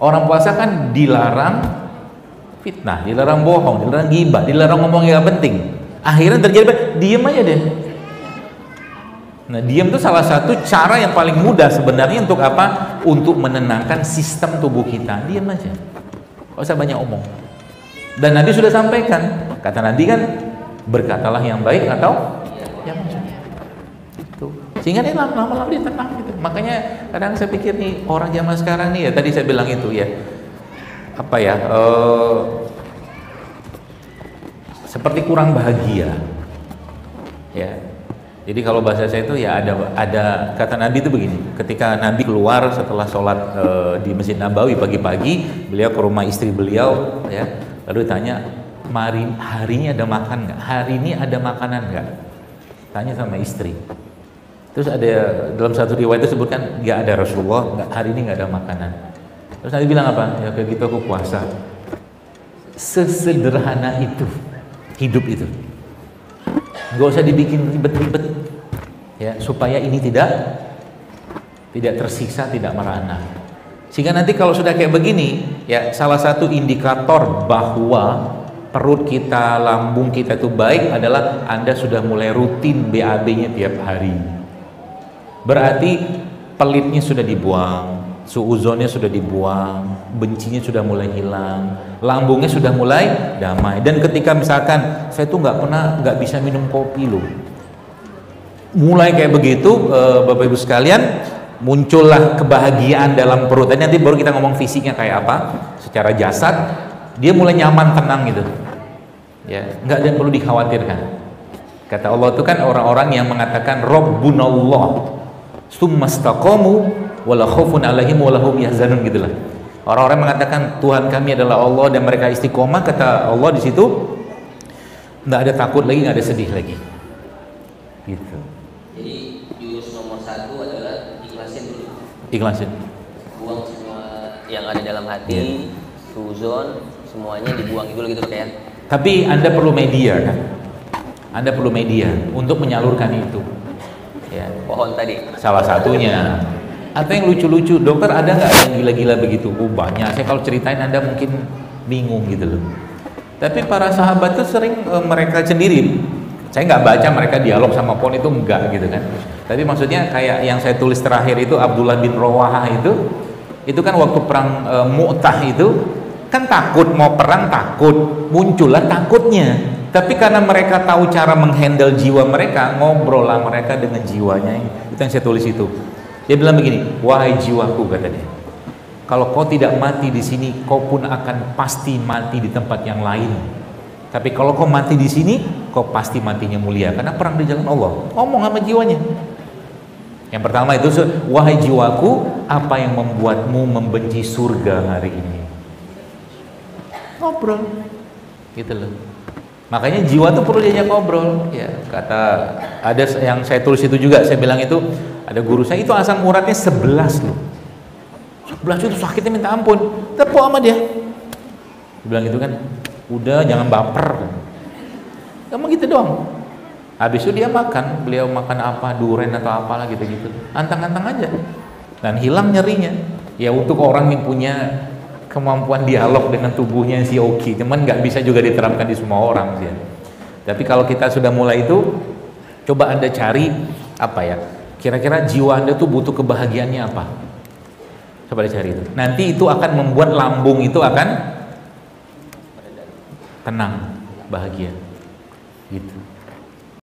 Orang puasa kan dilarang fitnah, dilarang bohong, dilarang ghibah, dilarang ngomong yang gak penting. Akhirnya terjadi diem aja deh. Nah, diam itu salah satu cara yang paling mudah sebenarnya untuk apa? Untuk menenangkan sistem tubuh kita. Diam aja, nggak usah banyak omong. Dan Nabi sudah sampaikan, kata Nabi kan, berkatalah yang baik atau yang buruk. Itu. Sehingga dia lama-lama dia tenang gitu. Makanya kadang saya pikir nih orang zaman sekarang nih ya, tadi saya bilang itu ya, apa ya? Seperti kurang bahagia. Ya. Jadi kalau bahasa saya itu ya ada kata Nabi itu begini, ketika Nabi keluar setelah sholat di Masjid Nabawi pagi-pagi, beliau ke rumah istri beliau ya, lalu ditanya, hari ini ada makan nggak? Hari ini ada makanan nggak? Tanya sama istri. Terus ada dalam satu riwayat itu sebutkan nggak ada, Rasulullah, nggak, hari ini nggak ada makanan. Terus Nabi bilang apa? Ya kayak gitu aku puasa. Sesederhana itu hidup itu. Nggak usah dibikin ribet-ribet ya, supaya ini tidak tersiksa, tidak merana. Sehingga nanti kalau sudah kayak begini ya, salah satu indikator bahwa perut kita, lambung kita itu baik adalah Anda sudah mulai rutin BAB-nya tiap hari. Berarti pelitnya sudah dibuang, suuzonnya sudah dibuang, bencinya sudah mulai hilang, lambungnya sudah mulai damai. Dan ketika misalkan saya tuh nggak bisa minum kopi loh, mulai kayak begitu, Bapak Ibu sekalian, muncullah kebahagiaan dalam perut. Dan nanti baru kita ngomong fisiknya kayak apa, secara jasad dia mulai nyaman, tenang gitu ya, nggak ada yang perlu dikhawatirkan. Kata Allah itu kan orang-orang yang mengatakan Rabbunallah summastaqamu wala khaufun alaihim wala hum yahzanun gitulah. Orang-orang mengatakan Tuhan kami adalah Allah dan mereka istiqomah, kata Allah di situ nggak ada takut lagi, nggak ada sedih lagi. Gitu. Jadi jurus nomor 1 adalah ikhlasin dulu. Ikhlasin. Buang semua yang ada dalam hati, suzon, semuanya dibuang dulu gitu kayak. Tapi Anda perlu media kan? Anda perlu media untuk menyalurkan itu. Ya. Pohon tadi. Salah satunya. Atau yang lucu-lucu, dokter ada nggak yang gila-gila begitu? Oh banyak. Saya kalau ceritain Anda mungkin bingung gitu loh. Tapi para sahabat itu sering mereka sendiri. Saya nggak baca mereka dialog sama pohon itu, enggak gitu kan. Tapi maksudnya kayak yang saya tulis terakhir itu Abdullah bin Rawahah itu kan waktu perang Mu'tah itu kan takut, mau perang takut, muncullah takutnya. Tapi karena mereka tahu cara menghandle jiwa mereka, ngobrol lah mereka dengan jiwanya. Itu yang saya tulis itu. Dia bilang begini, wahai jiwaku, kata dia, kalau kau tidak mati di sini, kau pun akan pasti mati di tempat yang lain. Tapi kalau kau mati di sini, kau pasti matinya mulia, karena perang di jalan Allah. Ngomong sama jiwanya. Yang pertama itu, wahai jiwaku, apa yang membuatmu membenci surga hari ini? Ngobrol, gitu loh. Makanya jiwa tuh perlu diajak ngobrol. Ya, kata ada yang saya tulis itu juga, saya bilang itu ada guru saya itu asam uratnya 11 loh. 11 itu sakitnya minta ampun. Tepuk sama dia. Dia bilang gitu kan, udah jangan baper. Kamu gitu doang. Habis itu dia makan, beliau makan apa, duren atau apalah gitu-gitu. Antang-antang aja. Dan hilang nyerinya. Ya untuk orang yang punya kemampuan dialog dengan tubuhnya si oke, cuman nggak bisa juga diterapkan di semua orang sih. Tapi kalau kita sudah mulai itu, coba Anda cari apa ya, kira-kira jiwa Anda tuh butuh kebahagiaannya apa, coba dicari itu. Nanti itu akan membuat lambung itu akan tenang, bahagia gitu.